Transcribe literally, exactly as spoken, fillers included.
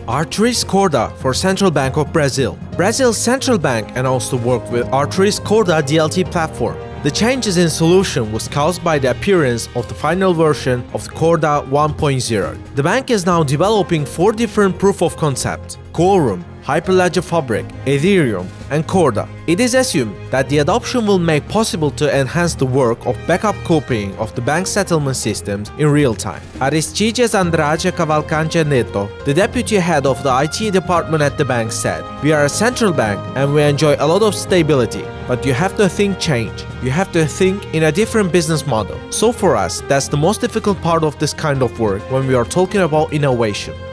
Arteris Corda for Central Bank of Brazil. Brazil's central bank announced to work with Arteris Corda D L T platform. The changes in solution was caused by the appearance of the final version of the Corda one point zero. The bank is now developing four different proof of concept: Quorum, Hyperledger Fabric, Ethereum, and Corda. It is assumed that the adoption will make possible to enhance the work of backup copying of the bank settlement systems in real time. Aristides Andrade Cavalcante Neto, the deputy head of the I T department at the bank, said, "We are a central bank and we enjoy a lot of stability, but you have to think change. You have to think in a different business model. So for us, that's the most difficult part of this kind of work when we are talking about innovation."